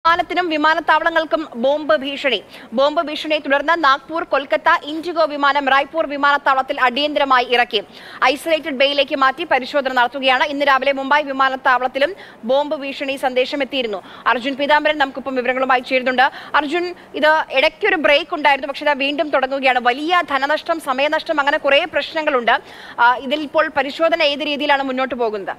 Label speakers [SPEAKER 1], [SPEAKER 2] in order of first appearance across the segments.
[SPEAKER 1] വിമാനത്തിനും വിമാനത്താവളങ്ങൾക്കും bomb ഭീഷണിയെ തുടർന്ന് Nagpur, Kolkata, IndiGo വിമാനം റായ്പൂർ വിമാനത്താവളത്തിൽ അടിയന്തരമായി ഇറക്കി. ഐസൊലേറ്റഡ് ബേയിലേക്ക് മാറ്റി പരിശോധന നടത്തുകയാണ്. ഇന്ന് രാവിലെ മുംബൈ വിമാനത്താവളത്തിലും ബോംബ് ഭീഷണി സന്ദേശം എത്തിയിരുന്നു. അർജുൻ പീതാംബരൻ നമുക്കിപ്പം വിവരങ്ങളുമായി ചേരുന്നുണ്ട്. അർജുൻ, ഇത് ഇടയ്ക്കൊരു ബ്രേക്ക് ഉണ്ടായിരുന്നു, പക്ഷേ ഇത് വീണ്ടും തുടങ്ങുകയാണ്. വലിയ ധനനഷ്ടം, സമയനഷ്ടം, അങ്ങനെ കുറേ പ്രശ്നങ്ങളുണ്ട്. ഇതിൽ ഇപ്പോൾ പരിശോധന ഏത് രീതിയിലാണ് മുന്നോട്ട് പോകുന്നത്?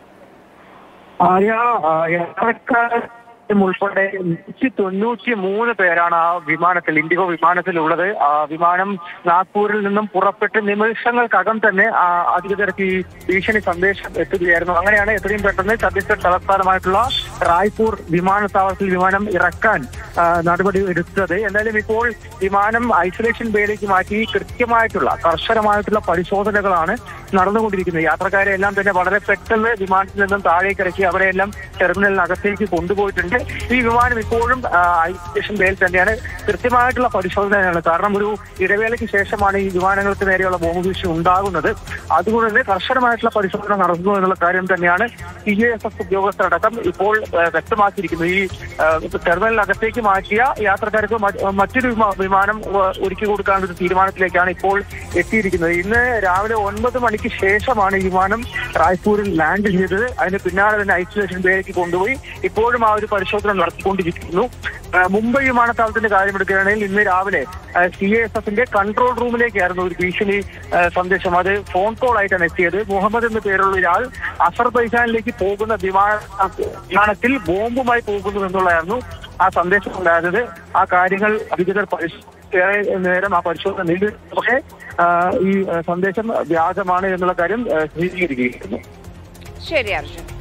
[SPEAKER 2] ഉൾപ്പെടെ 193 പേരാണ് ആ വിമാനത്തിൽ, ഇൻഡിഗോ വിമാനത്തിലുള്ളത്. വിമാനം നാഗ്പൂരിൽ നിന്നും പുറപ്പെട്ട് നിമിഷങ്ങൾക്കകം തന്നെ അധികൃതർക്ക് ഈ ഭീഷണി സന്ദേശം എത്തുകയായിരുന്നു. അങ്ങനെയാണ് എത്രയും പെട്ടെന്ന് ഛത്തീസ്ഗഡ് തലസ്ഥാനമായിട്ടുള്ള റായ്പൂർ വിമാനത്താവളത്തിൽ വിമാനം ഇറക്കാൻ നടപടി എടുത്തത്. എന്തായാലും ഇപ്പോൾ വിമാനം ഐസൊലേഷൻ ബേയിലേക്ക് മാറ്റി കർശനമായിട്ടുള്ള പരിശോധനകളാണ് നടന്നുകൊണ്ടിരിക്കുന്നത്. യാത്രക്കാരെ എല്ലാം തന്നെ വളരെ പെട്ടെന്ന് വിമാനത്തിൽ നിന്നും താഴേക്ക് ഇറക്കി അവരെല്ലാം ടെർമിനലിനകത്തേക്ക് കൊണ്ടുപോയിട്ടുണ്ട്. ഈ വിമാനം ഇപ്പോഴും ഐസൊലേഷൻ ബേയിൽ തന്നെയാണ്. കൃത്യമായിട്ടുള്ള പരിശോധനയാണ്. കാരണം ഒരു ഇടവേളയ്ക്ക് ശേഷമാണ് ഈ വിമാനങ്ങൾക്ക് നേരെയുള്ള ബോംബ് ഭീഷണി ഉണ്ടാകുന്നത്. അതുകൊണ്ട് തന്നെ കർശനമായിട്ടുള്ള പരിശോധന നടത്തുന്നു എന്നുള്ള കാര്യം തന്നെയാണ് CISF ഉദ്യോഗസ്ഥരടക്കം ഇപ്പോൾ വ്യക്തമാക്കിയിരിക്കുന്നത്. ഈ ടെർമിനലിനകത്തേക്ക് മാറ്റിയ യാത്രക്കാർക്ക് മറ്റൊരു വിമാനം ഒരുക്കി കൊടുക്കാനുള്ള ഒരു തീരുമാനത്തിലേക്കാണ് ഇപ്പോൾ എത്തിയിരിക്കുന്നത്. ഇന്ന് രാവിലെ 9 മണിക്ക് ശേഷമാണ് ഈ വിമാനം റായ്പൂരിൽ ലാൻഡ് ചെയ്തത്. അതിന് പിന്നാലെ തന്നെ ഐസൊലേഷൻ ബേയിലേക്ക് കൊണ്ടുപോയി ഇപ്പോഴും ആ ഒരു പരിശോധന നടത്തിക്കൊണ്ടിരിക്കുന്നു. മുംബൈ വിമാനത്താവളത്തിന്റെ കാര്യമെടുക്കുകയാണെങ്കിൽ ഇന്ന് രാവിലെ CISFന്റെ കൺട്രോൾ റൂമിലേക്കായിരുന്നു ഒരു ഭീഷണി സന്ദേശം. അത് ഫോൺ കോൾ ആയിട്ടാണ് എത്തിയത്. മുഹമ്മദ് എന്ന പേരുള്ള ഒരാൾ അസർബൈജാനിലേക്ക് പോകുന്ന വിമാനത്തിൽ ബോംബുമായി പോകുന്നു എന്നുള്ളതായിരുന്നു ആ സന്ദേശം ഉണ്ടായത്. ആ കാര്യങ്ങൾ അധികൃതർ ഏറെ നേരം ആ പരിശോധന നീണ്ടു. പക്ഷേ ഈ സന്ദേശം വ്യാജമാണ് എന്നുള്ള കാര്യം സ്ഥിരീകരിക്കുകയായിരുന്നു.
[SPEAKER 1] ശരി അർജുൻ.